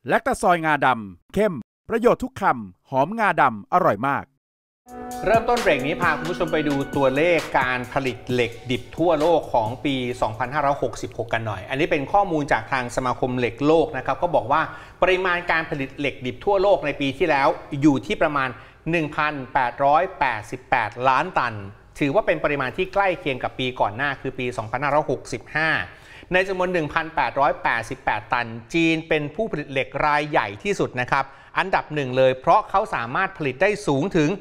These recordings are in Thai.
แลคตาซอยงาดำเข้มประโยชน์ทุกคำหอมงาดำอร่อยมากเริ่มต้นเบรกนี้พาคุณผู้ชมไปดูตัวเลขการผลิตเหล็กดิบทั่วโลกของปี 2566 กันหน่อยอันนี้เป็นข้อมูลจากทางสมาคมเหล็กโลกนะครับก็บอกว่าปริมาณการผลิตเหล็กดิบทั่วโลกในปีที่แล้วอยู่ที่ประมาณ 1,888 ล้านตันถือว่าเป็นปริมาณที่ใกล้เคียงกับปีก่อนหน้าคือปี 2565 ในจำนวน 1,888 ตันจีนเป็นผู้ผลิตเหล็กรายใหญ่ที่สุดนะครับอันดับหนึ่งเลยเพราะเขาสามารถผลิตได้สูงถึง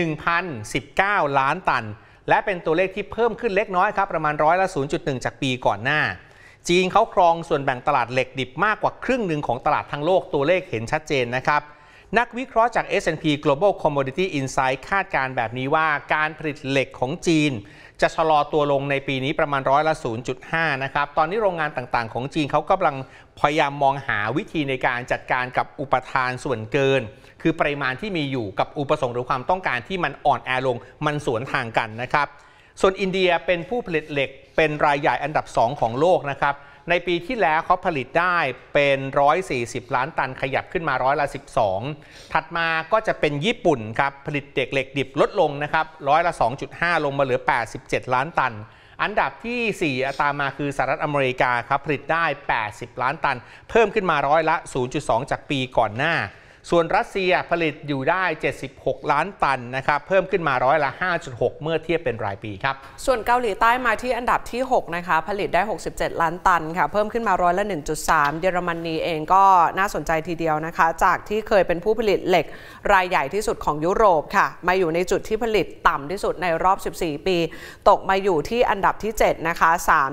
1,019 ล้านตันและเป็นตัวเลขที่เพิ่มขึ้นเล็กน้อยครับประมาณร้อยละ 0.1 จากปีก่อนหน้าจีนเขาครองส่วนแบ่งตลาดเหล็กดิบมากกว่าครึ่งหนึ่งของตลาดทั้งโลกตัวเลขเห็นชัดเจนนะครับนักวิเคราะห์จาก S&P Global Commodity Insight คาดการณ์แบบนี้ว่าการผลิตเหล็กของจีนจะชะลอตัวลงในปีนี้ประมาณร้อยละ 0.5 นะครับตอนนี้โรงงานต่างๆของจีนเขากำลังพยายามมองหาวิธีในการจัดการกับอุปทานส่วนเกินคือปริมาณที่มีอยู่กับอุปสงค์หรือความต้องการที่มันอ่อนแอลงมันสวนทางกันนะครับส่วนอินเดียเป็นผู้ผลิตเหล็กเป็นรายใหญ่อันดับ2ของโลกนะครับในปีที่แล้วเขาผลิตได้เป็น140ล้านตันขยับขึ้นมาร้อยละ 12ถัดมาก็จะเป็นญี่ปุ่นครับผลิตเหล็กดิบลดลงนะครับร้อยละ 2.5 ลงมาเหลือ87ล้านตันอันดับที่4ตามมาคือสหรัฐอเมริกาครับผลิตได้80ล้านตันเพิ่มขึ้นมาร้อยละ 0.2 จากปีก่อนหน้าส่วนรัสเซียผลิตอยู่ได้76ล้านตันนะครับเพิ่มขึ้นมาร้อยละ 5.6 เมื่อเทียบเป็นรายปีครับส่วนเกาหลีใต้มาที่อันดับที่6นะคะผลิตได้67ล้านตันค่ะเพิ่มขึ้นมาร้อยละ 1.3 เยอรมนีเองก็น่าสนใจทีเดียวนะคะจากที่เคยเป็นผู้ผลิตเหล็กรายใหญ่ที่สุดของยุโรปค่ะมาอยู่ในจุดที่ผลิตต่ำที่สุดในรอบ14ปีตกมาอยู่ที่อันดับที่7นะคะ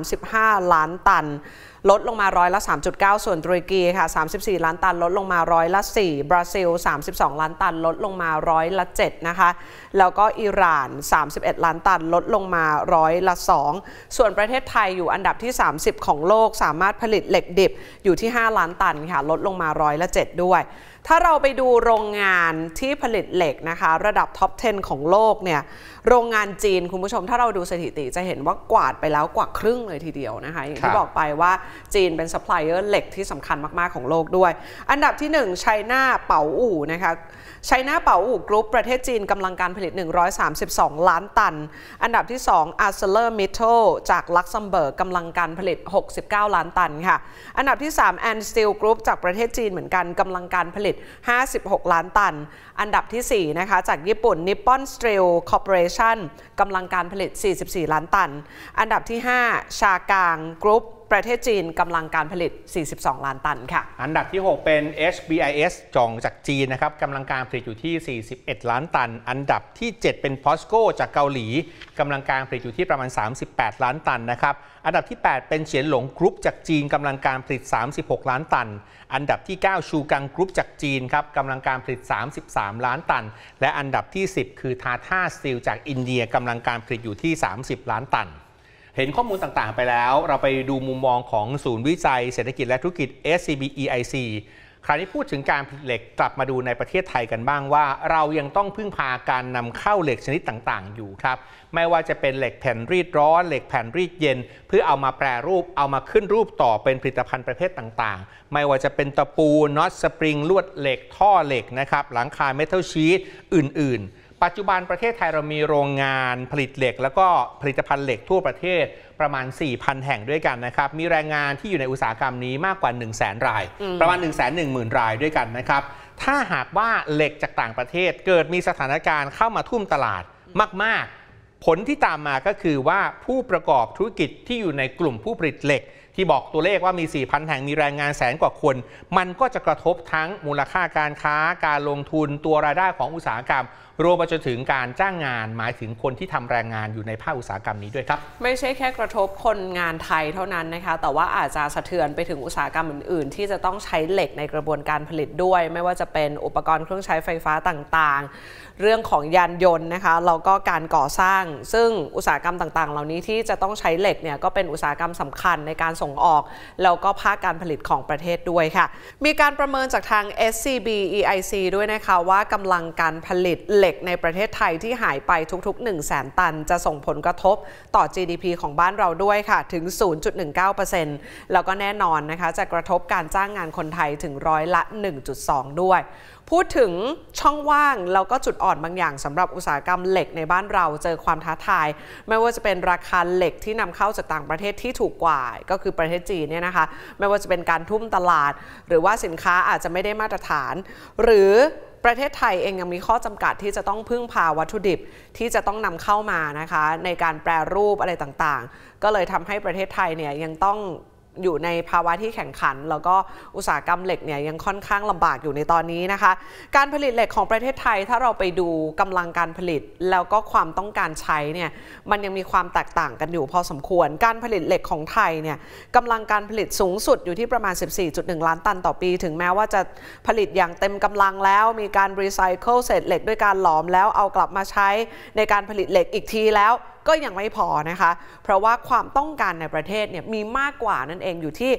35ล้านตันลดลงมาร้อยละ 3.9 ส่วนตุรกีค่ะ34ล้านตันลดลงมาร้อยละ 4บราซิล32ล้านตันลดลงมาร้อยละ 7นะคะแล้วก็อิหร่าน31ล้านตันลดลงมาร้อยละ 2ส่วนประเทศไทยอยู่อันดับที่30ของโลกสามารถผลิตเหล็กดิบอยู่ที่5ล้านตันค่ะลดลงมาร้อยละ 7ด้วยถ้าเราไปดูโรงงานที่ผลิตเหล็กนะคะระดับท็อป 10 ของโลกเนี่ยโรงงานจีนคุณผู้ชมถ้าเราดูสถิติจะเห็นว่ากวาดไปแล้วกว่าครึ่งเลยทีเดียวนะคะอย่างที่บอกไปว่าจีนเป็นซัพพลายเออร์เหล็กที่สำคัญมากๆของโลกด้วยอันดับที่1ไชน่าเป๋าอู่นะคะไชน่าเป๋าอู่กรุ๊ปประเทศจีนกำลังการผลิต132ล้านตันอันดับที่2 ArcelorMittal จากลักเซมเบิร์กกำลังการผลิต69ล้านตันค่ะอันดับที่3 And Steel Group จากประเทศจีนเหมือนกันกำลังการผลิต56ล้านตันอันดับที่4นะคะจากญี่ปุ่น Nippon Steel Corporation กำลังการผลิต44ล้านตันอันดับที่5ชากางกรุ๊ปประเทศจีนกำลังการผลิต42ล้านตันค่ะอันดับที่6เป็น HBIS จองจากจีนนะครับกำลังการผลิตอยู่ที่41ล้านตันอันดับที่7เป็น POSCO จากเกาหลีกำลังการผลิตอยู่ที่ประมาณ38ล้านตันนะครับอันดับที่8เป็นเฉียนหลงกรุ๊ปจากจีนกำลังการผลิต36ล้านตันอันดับที่9ชูกังกรุ๊ปจากจีนครับกำลังการผลิต33ล้านตันและอันดับที่10คือทาท่าสตีลจากอินเดียกำลังการผลิตอยู่ที่30ล้านตันเห็นข้อมูลต่างๆไปแล้วเราไปดูมุมมองของศูนย์วิจัยเศรษฐกิจและธุรกิจ SCB EIC คราวนี้พูดถึงการผลิตเหล็กกลับมาดูในประเทศไทยกันบ้างว่าเรายังต้องพึ่งพาการนำเข้าเหล็กชนิดต่างๆอยู่ครับไม่ว่าจะเป็นเหล็กแผ่นรีดร้อนเหล็กแผ่นรีดเย็นเพื่อเอามาแปรรูปเอามาขึ้นรูปต่อเป็นผลิตภัณฑ์ประเภทต่างๆไม่ว่าจะเป็นตะปูน็อตสปริงลวดเหล็กท่อเหล็กนะครับหลังคาเมทัลชีทอื่นๆปัจจุบันประเทศไทยเรามีโรงงานผลิตเหล็กแล้วก็ผลิตภัณฑ์เหล็กทั่วประเทศประมาณ 4,000 แห่งด้วยกันนะครับมีแรงงานที่อยู่ในอุตสาหกรรมนี้มากกว่า 100,000 รายประมาณ 110,000 รายด้วยกันนะครับถ้าหากว่าเหล็กจากต่างประเทศเกิดมีสถานการณ์เข้ามาทุ่มตลาดมากๆผลที่ตามมาก็คือว่าผู้ประกอบธุรกิจที่อยู่ในกลุ่มผู้ผลิตเหล็กที่บอกตัวเลขว่ามี 4,000 แห่งมีแรงงานแสนกว่าคนมันก็จะกระทบทั้งมูลค่าการค้าการลงทุนตัวรายได้ของอุตสาหกรรมรวมไปจนถึงการจ้างงานหมายถึงคนที่ทำแรงงานอยู่ในภาคอุตสาหกรรมนี้ด้วยครับไม่ใช่แค่กระทบคนงานไทยเท่านั้นนะคะแต่ว่าอาจจะสะเทือนไปถึงอุตสาหกรรมอื่นๆที่จะต้องใช้เหล็กในกระบวนการผลิตด้วยไม่ว่าจะเป็นอุปกรณ์เครื่องใช้ไฟฟ้าต่างๆเรื่องของยานยนต์นะคะแล้วก็การก่อสร้างซึ่งอุตสาหกรรมต่างๆเหล่านี้ที่จะต้องใช้เหล็กเนี่ยก็เป็นอุตสาหกรรมสำคัญในการส่งออกแล้วก็ภาคการผลิตของประเทศด้วยค่ะมีการประเมินจากทาง SCB EIC ด้วยนะคะว่ากำลังการผลิตเหล็กล็กในประเทศไทยที่หายไปทุกๆ 100,000 ตันจะส่งผลกระทบต่อ GDP ของบ้านเราด้วยค่ะถึง 0.19% แล้วก็แน่นอนนะคะจะกระทบการจ้างงานคนไทยถึง1.2% ด้วยพูดถึงช่องว่างแล้วก็จุดอ่อนบางอย่างสำหรับอุตสาหกรรมเหล็กในบ้านเราเจอความท้าทายไม่ว่าจะเป็นราคาเหล็กที่นำเข้าจากต่างประเทศที่ถูกกว่าก็คือประเทศจีนเนี่ยนะคะไม่ว่าจะเป็นการทุ่มตลาดหรือว่าสินค้าอาจจะไม่ได้มาตรฐานหรือประเทศไทยเองยังมีข้อจำกัดที่จะต้องพึ่งพาวัตถุดิบที่จะต้องนำเข้ามานะคะในการแปรรูปอะไรต่างๆก็เลยทำให้ประเทศไทยเนี่ยยังต้องอยู่ในภาวะที่แข่งขันแล้วก็อุตสาหกรรมเหล็กเนี่ยยังค่อนข้างลำบากอยู่ในตอนนี้นะคะการผลิตเหล็กของประเทศไทยถ้าเราไปดูกำลังการผลิตแล้วก็ความต้องการใช้เนี่ยมันยังมีความแตกต่างกันอยู่พอสมควรการผลิตเหล็กของไทยเนี่ยกำลังการผลิตสูงสุดอยู่ที่ประมาณ 14.1 ล้านตันต่อปีถึงแม้ว่าจะผลิตอย่างเต็มกำลังแล้วมีการรีไซเคิลเศษเหล็กด้วยการหลอมแล้วเอากลับมาใช้ในการผลิตเหล็กอีกทีแล้วก็ยังไม่พอนะคะเพราะว่าความต้องการในประเทศเนี่ยมีมากกว่านั่นเองอยู่ที่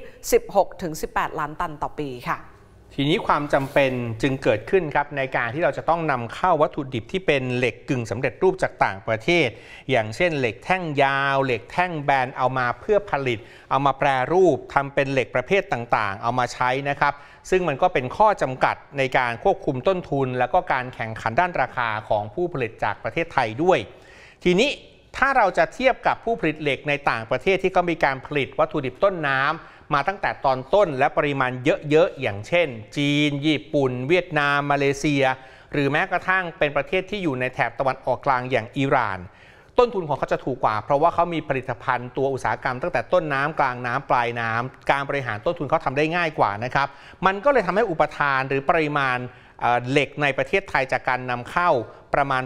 16-18 ล้านตันต่อปีค่ะทีนี้ความจำเป็นจึงเกิดขึ้นครับในการที่เราจะต้องนำเข้าวัตถุดิบที่เป็นเหล็กกึ่งสำเร็จรูปจากต่างประเทศอย่างเช่นเหล็กแท่งยาวเหล็กแท่งแบนเอามาเพื่อผลิตเอามาแปรรูปทำเป็นเหล็กประเภทต่างๆเอามาใช้นะครับซึ่งมันก็เป็นข้อจำกัดในการควบคุมต้นทุนและก็การแข่งขันด้านราคาของผู้ผลิตจากประเทศไทยด้วยทีนี้ถ้าเราจะเทียบกับผู้ผลิตเหล็กในต่างประเทศที่ก็มีการผลิตวัตถุดิบต้นน้ำมาตั้งแต่ตอนต้นและปริมาณเยอะๆอย่างเช่นจีนญี่ปุ่นเวียดนามมาเลเซียหรือแม้กระทั่งเป็นประเทศที่อยู่ในแถบตะวันออกกลางอย่างอิหร่านต้นทุนของเขาจะถูกกว่าเพราะว่าเขามีผลิตภัณฑ์ตัวอุตสาหกรรมตั้งแต่ต้นน้ำกลางน้ำปลายน้ำการบริหารต้นทุนเขาทำได้ง่ายกว่านะครับมันก็เลยทำให้อุปทานหรือปริมาณเหล็กในประเทศไทยจากการนำเข้าประมาณ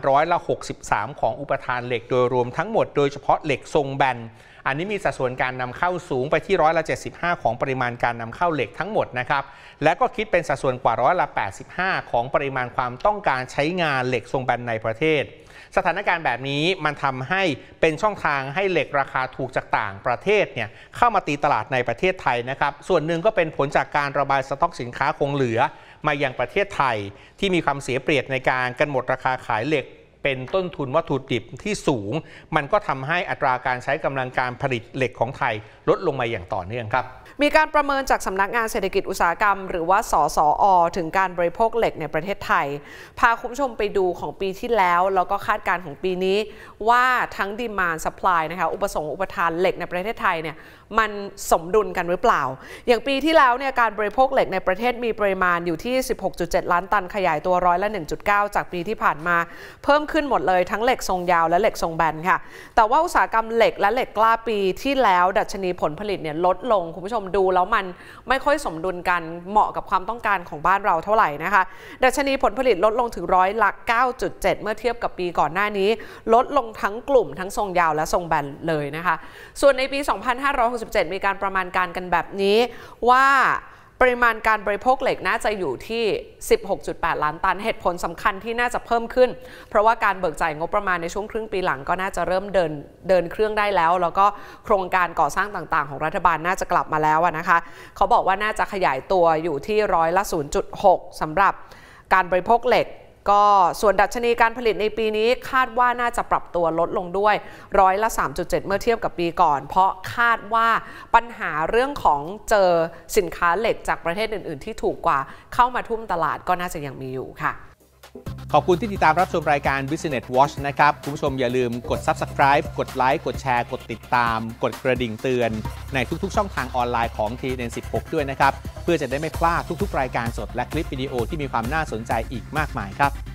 63%ของอุปทานเหล็กโดยรวมทั้งหมดโดยเฉพาะเหล็กทรงแบนอันนี้มีสัดส่วนการนำเข้าสูงไปที่75%ของปริมาณการนำเข้าเหล็กทั้งหมดนะครับและก็คิดเป็นสัดส่วนกว่า85%ของปริมาณความต้องการใช้งานเหล็กทรงแบนในประเทศสถานการณ์แบบนี้มันทำให้เป็นช่องทางให้เหล็กราคาถูกจากต่างประเทศเนี่ยเข้ามาตีตลาดในประเทศไทยนะครับส่วนหนึ่งก็เป็นผลจากการระบายสต็อกสินค้าคงเหลือมายังประเทศไทยที่มีความเสียเปรียบในการกำหนดราคาขายเหล็กเป็นต้นทุนวัตถุดิบที่สูงมันก็ทำให้อัตราการใช้กำลังการผลิตเหล็กของไทยลดลงมาอย่างต่อเนื่องครับมีการประเมินจากสำนักงานเศรษฐกิจอุตสาหกรรมหรือว่าสสอ.ถึงการบริโภคเหล็กในประเทศไทยพาคุณผู้ชมไปดูของปีที่แล้วแล้วก็คาดการณ์ของปีนี้ว่าทั้ง demand supply นะคะอุปสงค์อุปทานเหล็กในประเทศไทยเนี่ยมันสมดุลกันหรือเปล่าอย่างปีที่แล้วเนี่ยการบริโภคเหล็กในประเทศมีปริมาณอยู่ที่ 16.7 ล้านตันขยายตัว1.9% จากปีที่ผ่านมาเพิ่มขึ้นหมดเลยทั้งเหล็กทรงยาวและเหล็กทรงแบนค่ะแต่ว่าอุตสาหกรรมเหล็กและเหล็กกล้าปีที่แล้วดัชนีผลผลิตเนี่ยลดลงคุณผู้ชมดูแล้วมันไม่ค่อยสมดุลกันเหมาะกับความต้องการของบ้านเราเท่าไหร่นะคะดัชนีผลผลิตลดลงถึง9.7%เมื่อเทียบกับปีก่อนหน้านี้ลดลงทั้งกลุ่มทั้งทรงยาวและทรงแบนเลยนะคะส่วนในปี 2567 มีการประมาณการกันแบบนี้ว่าปริมาณการบริโภคเหล็กน่าจะอยู่ที่ 16.8 ล้านตันเหตุผลสำคัญที่น่าจะเพิ่มขึ้นเพราะว่าการเบิกจ่ายงบประมาณในช่วงครึ่งปีหลังก็น่าจะเริ่มเดินเครื่องได้แล้วแล้วก็โครงการก่อสร้างต่างๆของรัฐบาลน่าจะกลับมาแล้วนะคะเขาบอกว่าน่าจะขยายตัวอยู่ที่0.6% สำหรับการบริโภคเหล็กก็ส่วนดัชนีการผลิตในปีนี้คาดว่าน่าจะปรับตัวลดลงด้วย3.7% เมื่อเทียบกับปีก่อนเพราะคาดว่าปัญหาเรื่องของเจอสินค้าเหล็กจากประเทศอื่นๆที่ถูกกว่าเข้ามาทุ่มตลาดก็น่าจะยังมีอยู่ค่ะขอบคุณที่ติดตามรับชมรายการ Business Watch นะครับคุณผู้ชมอย่าลืมกด Subscribe กดไลค์กดแชร์กดติดตามกดกระดิ่งเตือนในทุกๆช่องทางออนไลน์ของ TNN16 ด้วยนะครับเพื่อจะได้ไม่พลาดทุกๆรายการสดและคลิปวิดีโอที่มีความน่าสนใจอีกมากมายครับ